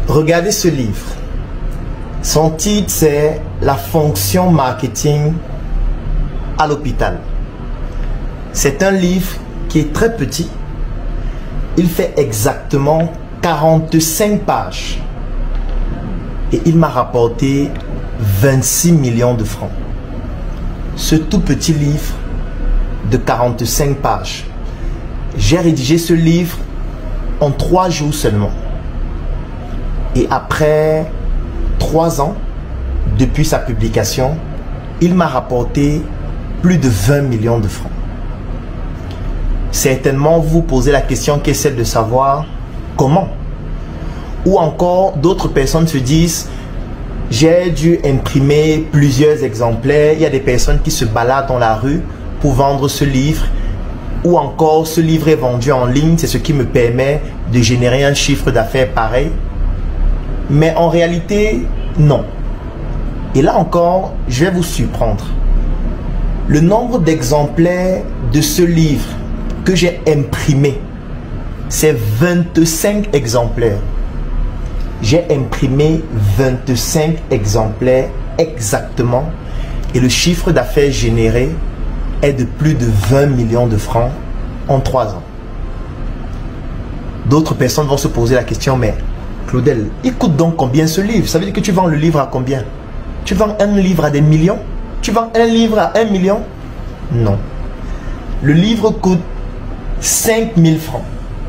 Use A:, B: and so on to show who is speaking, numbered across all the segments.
A: Regardez ce livre. Son titre, c'est La fonction marketing à l'hôpital. C'est un livre qui est très petit. Il fait exactement 45 pages. Et il m'a rapporté 26 millions de francs. Ce tout petit livre de 45 pages. J'ai rédigé ce livre en 3 jours seulement. Et après 3 ans, depuis sa publication, il m'a rapporté plus de 20 millions de francs. Certainement, vous posez la question qui est celle de savoir comment. Ou encore, d'autres personnes se disent, j'ai dû imprimer plusieurs exemplaires. Il y a des personnes qui se baladent dans la rue pour vendre ce livre. Ou encore, ce livre est vendu en ligne. C'est ce qui me permet de générer un chiffre d'affaires pareil. Mais en réalité, non. Et là encore, je vais vous surprendre. Le nombre d'exemplaires de ce livre que j'ai imprimé, c'est 25 exemplaires. J'ai imprimé 25 exemplaires exactement. Et le chiffre d'affaires généré est de plus de 20 millions de francs en 3 ans. D'autres personnes vont se poser la question, mais Claudel, il coûte donc combien ce livre? Ça veut dire que tu vends le livre à combien? Tu vends un livre à des millions? Tu vends un livre à 1 million? Non. Le livre coûte 5 000 francs.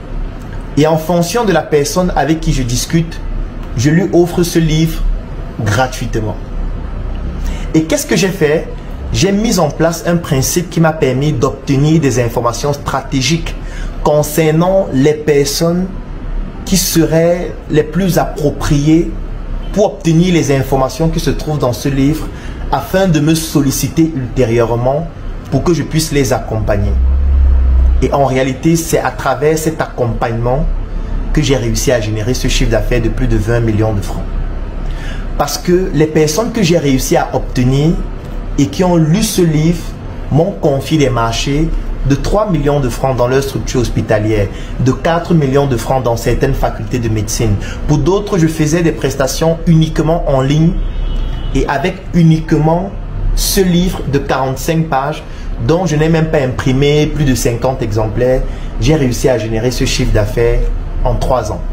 A: Et en fonction de la personne avec qui je discute, je lui offre ce livre gratuitement. Et qu'est-ce que j'ai fait? J'ai mis en place un principe qui m'a permis d'obtenir des informations stratégiques concernant les personnes qui seraient les plus appropriées pour obtenir les informations qui se trouvent dans ce livre afin de me solliciter ultérieurement pour que je puisse les accompagner. Et en réalité, c'est à travers cet accompagnement que j'ai réussi à générer ce chiffre d'affaires de plus de 20 millions de francs. Parce que les personnes que j'ai réussi à obtenir et qui ont lu ce livre m'ont confié des marchés de 3 millions de francs dans leur structure hospitalière, de 4 millions de francs dans certaines facultés de médecine. Pour d'autres, je faisais des prestations uniquement en ligne et avec uniquement ce livre de 45 pages dont je n'ai même pas imprimé plus de 50 exemplaires, j'ai réussi à générer ce chiffre d'affaires en 3 ans.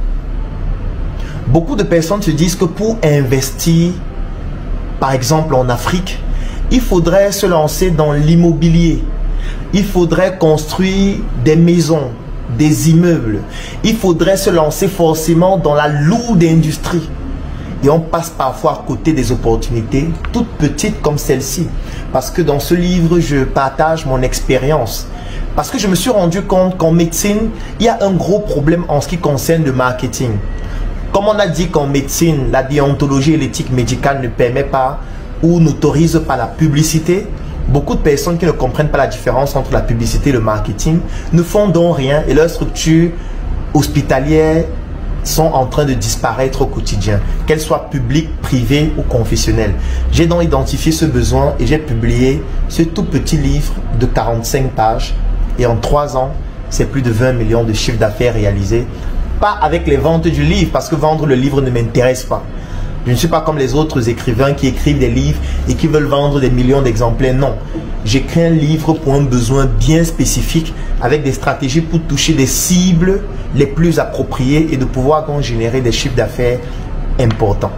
A: Beaucoup de personnes se disent que pour investir, par exemple en Afrique, il faudrait se lancer dans l'immobilier. Il faudrait construire des maisons, des immeubles. Il faudrait se lancer forcément dans la lourde industrie. Et on passe parfois à côté des opportunités, toutes petites comme celle-ci. Parce que dans ce livre, je partage mon expérience. Parce que je me suis rendu compte qu'en médecine, il y a un gros problème en ce qui concerne le marketing. Comme on a dit qu'en médecine, la déontologie et l'éthique médicale ne permettent pas ou n'autorisent pas la publicité, beaucoup de personnes qui ne comprennent pas la différence entre la publicité et le marketing ne font donc rien et leurs structures hospitalières sont en train de disparaître au quotidien, qu'elles soient publiques, privées ou confessionnelles. J'ai donc identifié ce besoin et j'ai publié ce tout petit livre de 45 pages et en 3 ans, c'est plus de 20 millions de chiffres d'affaires réalisés. Pas avec les ventes du livre parce que vendre le livre ne m'intéresse pas. Je ne suis pas comme les autres écrivains qui écrivent des livres et qui veulent vendre des millions d'exemplaires. Non, j'écris un livre pour un besoin bien spécifique avec des stratégies pour toucher des cibles les plus appropriées et de pouvoir donc générer des chiffres d'affaires importants.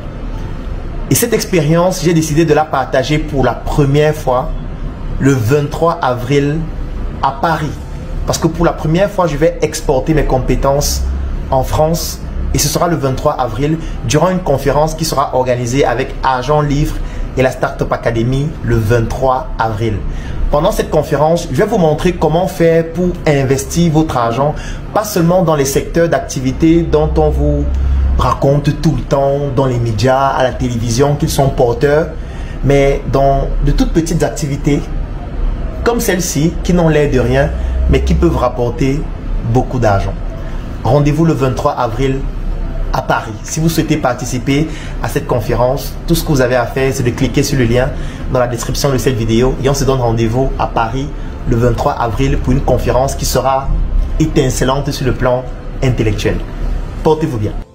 A: Et cette expérience, j'ai décidé de la partager pour la première fois le 23 avril à Paris. Parce que pour la première fois, je vais exporter mes compétences en France. Et ce sera le 23 avril, durant une conférence qui sera organisée avec Argent Livre et la Startup Academy le 23 avril. Pendant cette conférence, je vais vous montrer comment faire pour investir votre argent, pas seulement dans les secteurs d'activité dont on vous raconte tout le temps, dans les médias, à la télévision, qu'ils sont porteurs, mais dans de toutes petites activités, comme celle-ci, qui n'ont l'air de rien, mais qui peuvent rapporter beaucoup d'argent. Rendez-vous le 23 avril à Paris. Si vous souhaitez participer à cette conférence, tout ce que vous avez à faire, c'est de cliquer sur le lien dans la description de cette vidéo et on se donne rendez-vous à Paris le 23 avril pour une conférence qui sera étincelante sur le plan intellectuel. Portez-vous bien.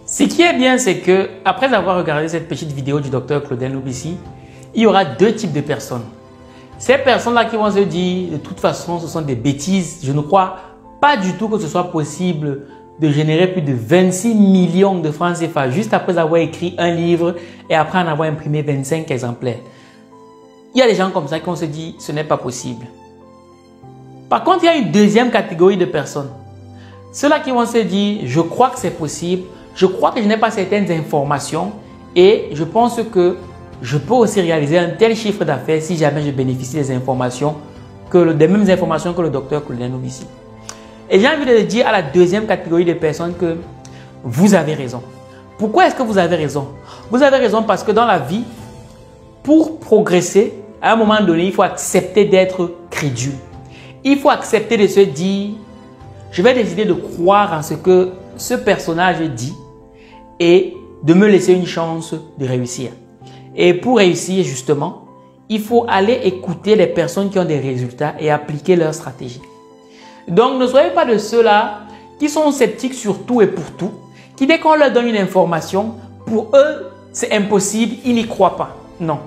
B: Ce qui est bien, c'est que après avoir regardé cette petite vidéo du docteur Claudel Loubissi, il y aura deux types de personnes. Ces personnes-là qui vont se dire, de toute façon, ce sont des bêtises. Je ne crois pas du tout que ce soit possible de générer plus de 26 millions de francs CFA juste après avoir écrit un livre et après en avoir imprimé 25 exemplaires. Il y a des gens comme ça qui vont se dire, ce n'est pas possible. Par contre, il y a une deuxième catégorie de personnes. Ceux-là qui vont se dire, je crois que c'est possible, je crois que je n'ai pas certaines informations et je pense que je peux aussi réaliser un tel chiffre d'affaires si jamais je bénéficie des informations, des mêmes informations que le docteur Claudel Loubissi. Et j'ai envie de dire à la deuxième catégorie de personnes que vous avez raison. Pourquoi est-ce que vous avez raison? Vous avez raison parce que dans la vie, pour progresser, à un moment donné, il faut accepter d'être crédule. Il faut accepter de se dire, je vais décider de croire en ce que ce personnage dit et de me laisser une chance de réussir. Et pour réussir justement, il faut aller écouter les personnes qui ont des résultats et appliquer leur stratégie. Donc ne soyez pas de ceux-là qui sont sceptiques sur tout et pour tout, qui dès qu'on leur donne une information, pour eux c'est impossible, ils n'y croient pas. Non.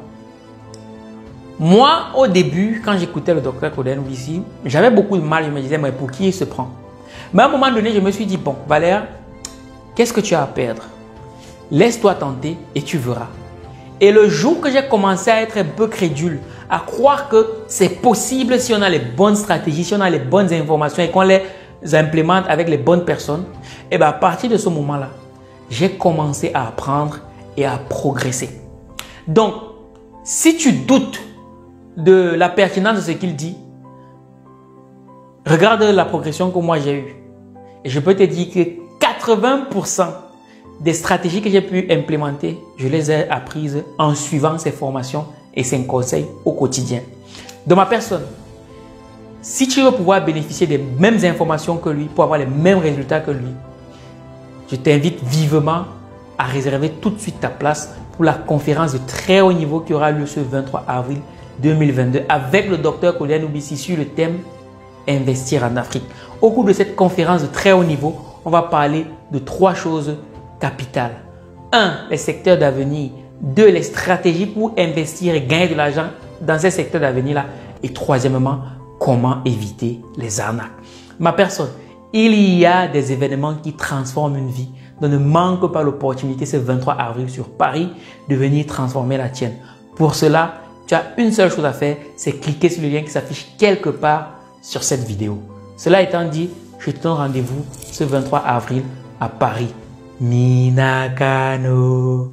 B: Moi, au début, quand j'écoutais le docteur Claudel Loubissi, j'avais beaucoup de mal. Je me disais, mais pour qui il se prend? Mais à un moment donné, je me suis dit, bon, Valère, qu'est-ce que tu as à perdre? Laisse-toi tenter et tu verras. Et le jour que j'ai commencé à être un peu crédule, à croire que c'est possible si on a les bonnes stratégies, si on a les bonnes informations et qu'on les implémente avec les bonnes personnes, et bien à partir de ce moment-là, j'ai commencé à apprendre et à progresser. Donc, si tu doutes de la pertinence de ce qu'il dit, regarde la progression que moi j'ai eue. Et je peux te dire que 80% des stratégies que j'ai pu implémenter, je les ai apprises en suivant ces formations et ses conseils au quotidien. De ma personne, si tu veux pouvoir bénéficier des mêmes informations que lui, pour avoir les mêmes résultats que lui, je t'invite vivement à réserver tout de suite ta place pour la conférence de très haut niveau qui aura lieu ce 23 avril 2022 avec le docteur Claudel Loubissi sur le thème Investir en Afrique. Au cours de cette conférence de très haut niveau, on va parler de 3 choses capitales. 1. Les secteurs d'avenir. 2. Les stratégies pour investir et gagner de l'argent dans ces secteurs d'avenir-là. Et troisièmement, comment éviter les arnaques. Ma personne, il y a des événements qui transforment une vie. Donc ne manque pas l'opportunité ce 23 avril sur Paris de venir transformer la tienne. Pour cela, tu as une seule chose à faire, c'est cliquer sur le lien qui s'affiche quelque part sur cette vidéo. Cela étant dit, je te donne rendez-vous ce 23 avril à Paris. Minakano.